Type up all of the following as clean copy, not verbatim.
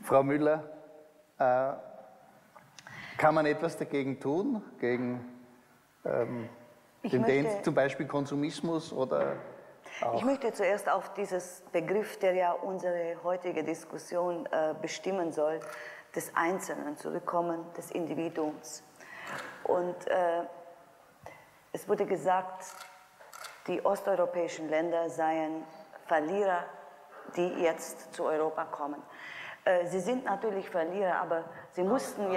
Frau Müller, kann man etwas dagegen tun, gegen Tendenz, zum Beispiel Konsumismus oder auch? Ich möchte zuerst auf dieses Begriff, der ja unsere heutige Diskussion bestimmen soll, des Einzelnen zurückkommen, des Individuums. Und es wurde gesagt, die osteuropäischen Länder seien Verlierer, die jetzt zu Europa kommen. Sie sind natürlich Verlierer, aber sie mussten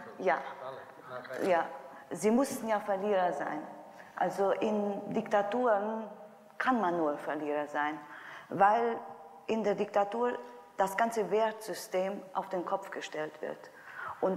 sie mussten ja Verlierer sein. Also in Diktaturen kann man nur Verlierer sein, weil in der Diktatur das ganze Wertsystem auf den Kopf gestellt wird. Und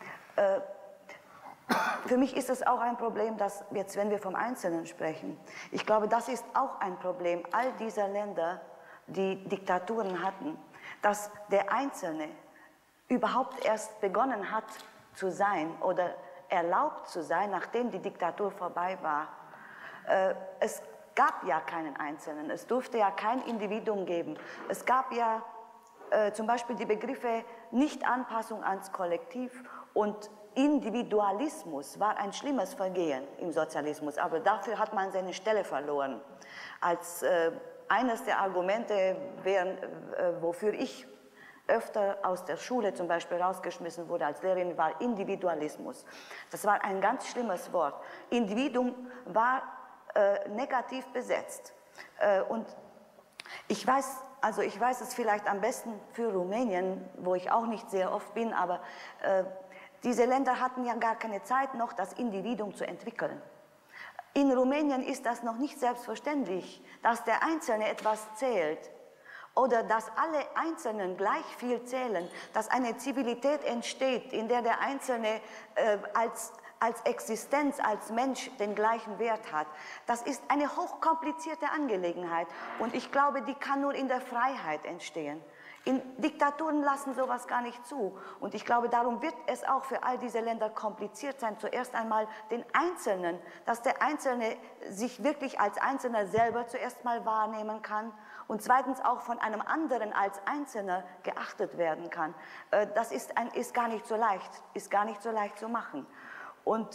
für mich ist es auch ein Problem, dass jetzt, wenn wir vom Einzelnen sprechen, ich glaube, das ist auch ein Problem all dieser Länder, die Diktaturen hatten, dass der Einzelne überhaupt erst begonnen hat zu sein oder erlaubt zu sein, nachdem die Diktatur vorbei war. Es gab ja keinen Einzelnen, es durfte ja kein Individuum geben. Es gab ja zum Beispiel die Begriffe Nichtanpassung ans Kollektiv und Individualismus war ein schlimmes Vergehen im Sozialismus, aber dafür hat man seine Stelle verloren. Als eines der Argumente, wofür ich öfter aus der Schule zum Beispiel rausgeschmissen wurde als Lehrerin, war Individualismus. Das war ein ganz schlimmes Wort. Individuum war negativ besetzt. Und ich weiß es vielleicht am besten für Rumänien, wo ich auch nicht sehr oft bin, aber diese Länder hatten ja gar keine Zeit noch, das Individuum zu entwickeln. In Rumänien ist das noch nicht selbstverständlich, dass der Einzelne etwas zählt oder dass alle Einzelnen gleich viel zählen, dass eine Zivilität entsteht, in der der Einzelne als Existenz, als Mensch den gleichen Wert hat. Das ist eine hochkomplizierte Angelegenheit und ich glaube, die kann nur in der Freiheit entstehen. In Diktaturen lassen sowas gar nicht zu. Und ich glaube, darum wird es auch für all diese Länder kompliziert sein, zuerst einmal den Einzelnen, dass der Einzelne sich wirklich als Einzelner selber zuerst mal wahrnehmen kann und zweitens auch von einem anderen als Einzelner geachtet werden kann. Das ist gar nicht so leicht zu machen. Und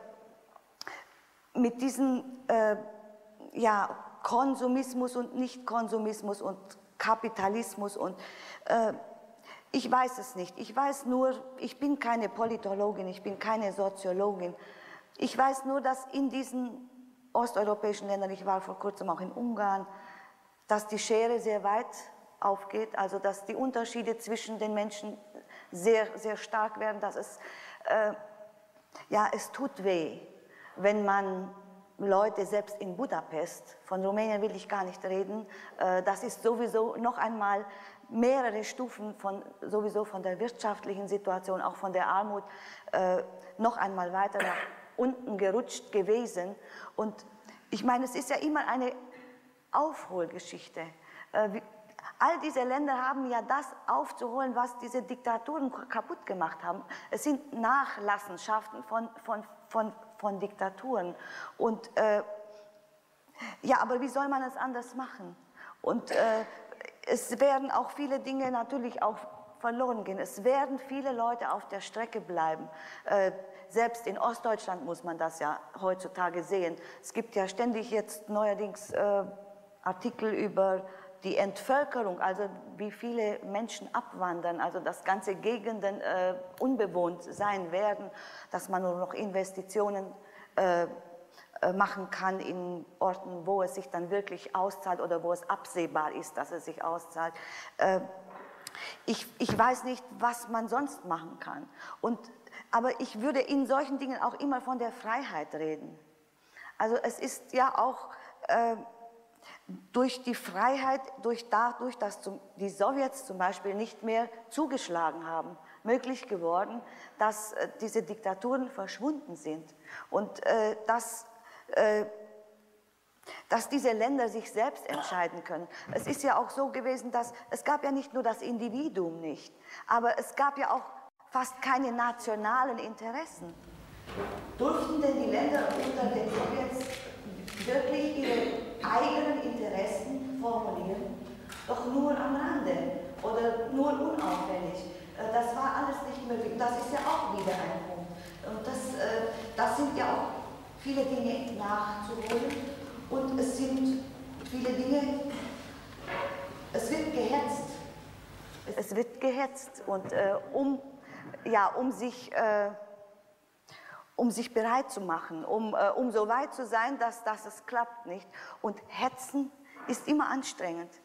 mit diesem Konsumismus und Nichtkonsumismus und Kapitalismus und ich weiß es nicht. Ich weiß nur, ich bin keine Politologin, ich bin keine Soziologin. Ich weiß nur, dass in diesen osteuropäischen Ländern, ich war vor kurzem auch in Ungarn, dass die Schere sehr weit aufgeht, also dass die Unterschiede zwischen den Menschen sehr, sehr stark werden, dass es tut weh, wenn man Leute, selbst in Budapest, von Rumänien will ich gar nicht reden, das ist sowieso noch einmal mehrere Stufen sowieso von der wirtschaftlichen Situation, auch von der Armut, noch einmal weiter nach unten gerutscht gewesen. Und ich meine, es ist ja immer eine Aufholgeschichte. All diese Länder haben ja das aufzuholen, was diese Diktaturen kaputt gemacht haben. Es sind Nachlassenschaften von Diktaturen. Und aber wie soll man es anders machen? Und es werden auch viele Dinge natürlich auch verloren gehen. Es werden viele Leute auf der Strecke bleiben. Selbst in Ostdeutschland muss man das ja heutzutage sehen. Es gibt ja ständig jetzt neuerdings Artikel über die Entvölkerung, also wie viele Menschen abwandern, also dass ganze Gegenden unbewohnt sein werden, dass man nur noch Investitionen machen kann in Orten, wo es sich dann wirklich auszahlt oder wo es absehbar ist, dass es sich auszahlt. Ich weiß nicht, was man sonst machen kann. Aber ich würde in solchen Dingen auch immer von der Freiheit reden. Also es ist ja auch durch die Freiheit, dadurch, dass die Sowjets zum Beispiel nicht mehr zugeschlagen haben, möglich geworden, dass diese Diktaturen verschwunden sind und dass diese Länder sich selbst entscheiden können. Es ist ja auch so gewesen, dass es gab ja nicht nur das Individuum nicht, aber es gab ja auch fast keine nationalen Interessen. Durften denn die Länder unter den Sowjets wirklich ihre eigenen Interessen formulieren? Doch nur am Rande oder nur unauffällig. nicht möglich. Das ist ja auch wieder ein Punkt. Und das sind ja auch viele Dinge nachzuholen. Und es sind viele Dinge, es wird gehetzt. Es wird gehetzt. Und um sich bereit zu machen, um so weit zu sein, dass es klappt, nicht? Und Hetzen ist immer anstrengend.